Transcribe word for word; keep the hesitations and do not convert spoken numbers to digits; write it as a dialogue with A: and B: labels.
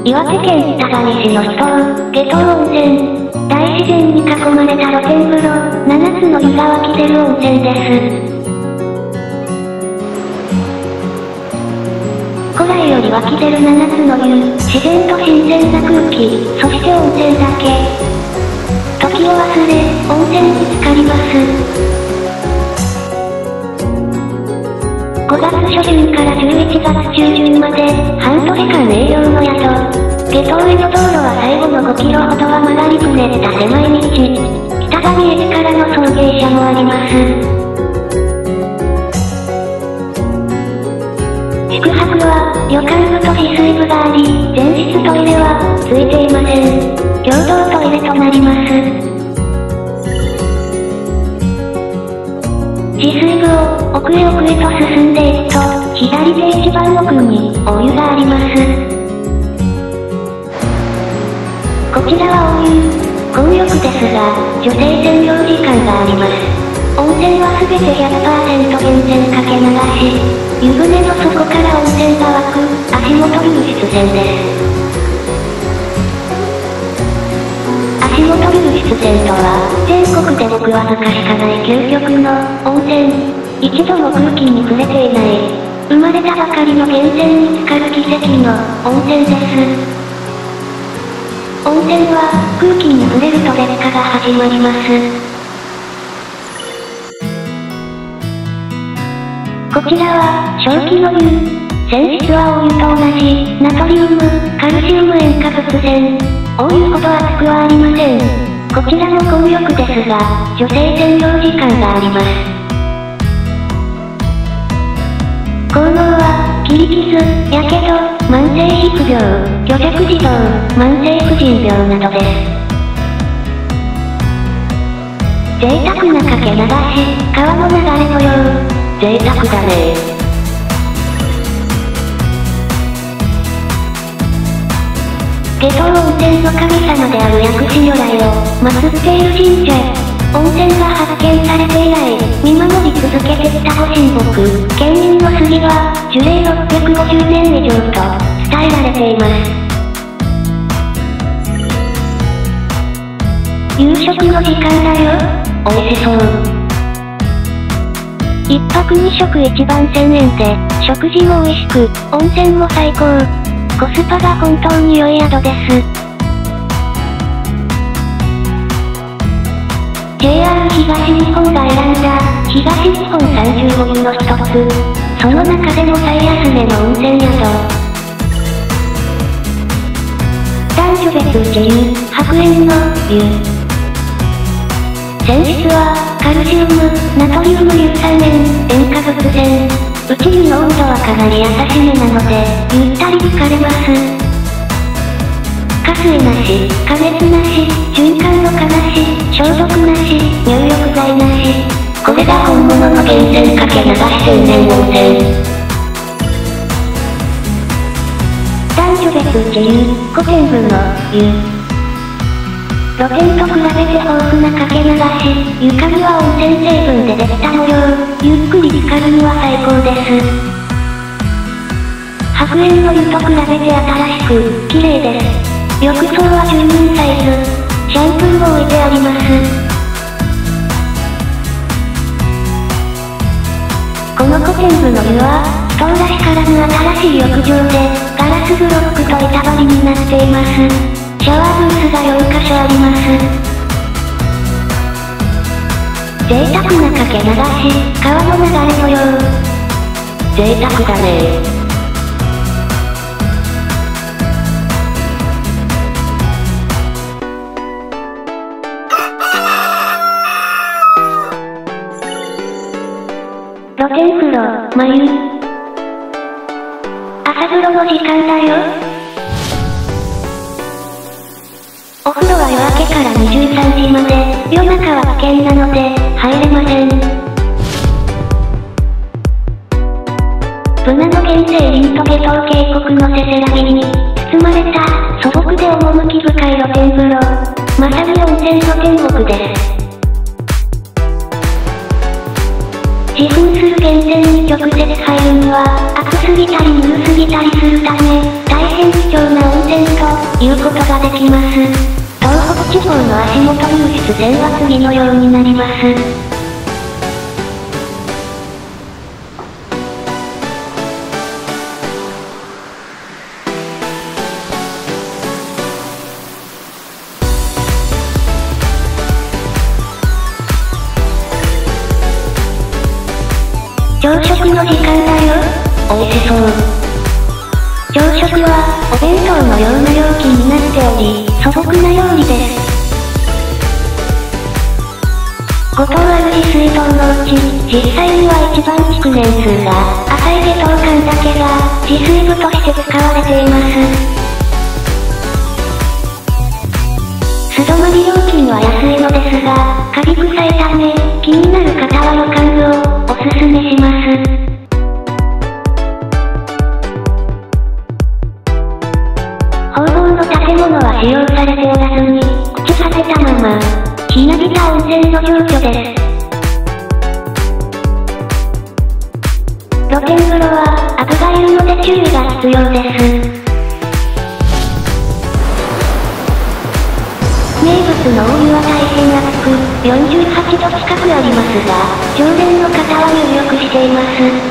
A: 岩手県北上市の秘湯、下湯温泉。大自然に囲まれた露天風呂、ななつの湯が湧き出る温泉です。古来より湧き出るななつの湯、自然と新鮮な空気、そして温泉だけ。時を忘れ、温泉に浸かります。ごがつ初旬からじゅういちがつ中旬まで、半年間営業の宿。下湯への道路は最後のごキロほどは曲がりくねった狭い道。北上駅からの送迎車もあります。宿泊は、旅館部と自炊部があり、全室トイレは、ついていません。共同トイレとなります。自炊部を、奥へ奥へと進んでいくと、左手一番奥に、大湯があります。こちらは大湯。混浴ですが、女性専用時間があります。温泉はすべて ひゃくパーセント 源泉かけ流し。湯船の底から温泉が湧く、足元流出泉です。足元流出泉とは、全国でごくわずかしかない究極の温泉。一度も空気に触れていない。生まれたばかりの源泉に浸かる奇跡の温泉です。温泉は空気に触れると劣化が始まります。こちらは正気の湯。泉質は大湯と同じナトリウム、カルシウム塩化物泉。大湯ほど熱くはありません。こちらも混浴ですが、女性専用時間があります。効能は、切り傷、やけど、慢性皮膚病、虚弱児童、慢性婦人病などです。贅沢なかけ流し、川の流れのよう。贅沢だね。下湯温泉の神様である薬師如来を祀っている神社。温泉が発見されて以来、見守り続けてきたご神木、県民の杉は、樹齢ろっぴゃくごじゅうねん以上と伝えられています。夕食の時間だよ。美味しそう。一泊二食いちまんせんえんで、食事も美味しく、温泉も最高。コスパが本当に良い宿です。ジェイアール 東日本が選んだ、東日本さんじゅうご湯の一つ。その中でも最安値の温泉宿。男女別自由、白煙の湯。泉質は、カルシウム、ナトリウム硫酸塩、塩化物泉。内湯の温度はかなり優しめなので、ゆったり浸かれます。加水なし、加熱なし、循環ろ過なし、消毒なし、入浴剤なし。これが本物の源泉かけ流し天然温泉。男女別自由、古典部の湯。露天と比べて豊富なかけ流し、床には温泉成分でできた模様。ゆっくり浸かるには最高です。白煙の湯と比べて新しく、綺麗です。浴槽は十分サイズ。シャンプーも置いてあります。この古典部の湯は、ストーらしからぬ新しい浴場で、ガラスブロックと板張りになっています。シャワーブースがよんかしょあります。贅沢なかけ流し、川の流れのよう。贅沢だね。露天風呂、眉。朝風呂の時間だよ。お風呂は夜明けからにじゅうさんじまで、夜中は危険なので、入れません。ブナの原生林と下湯渓谷のせせらぎに、包まれた、素朴で趣深い露天風呂。まさに温泉の天国です。自噴する源泉に直接入るには、熱すぎたりぬるすぎたりするため、大変変貴重な温泉ということができます。東北地方の足元流出線は次のようになります。朝食の時間だよ。美味しそう。朝食は、お弁当のような容器になっており、素朴な料理です。ご棟ある自炊棟のうち、実際には一番築年数が浅い下棟間だけが、自炊部として使われています。素泊まり料金は安いのですが、カビ臭いため、気になる方は旅館をおすすめします。方々の建物は使用されておらずに、朽ち果てたまま、ひなびた温泉の状況です。露天風呂は、アブがいるので注意が必要です。名物のお湯は大変熱く、よんじゅうはちど近くありますが、常連の方は入浴しています。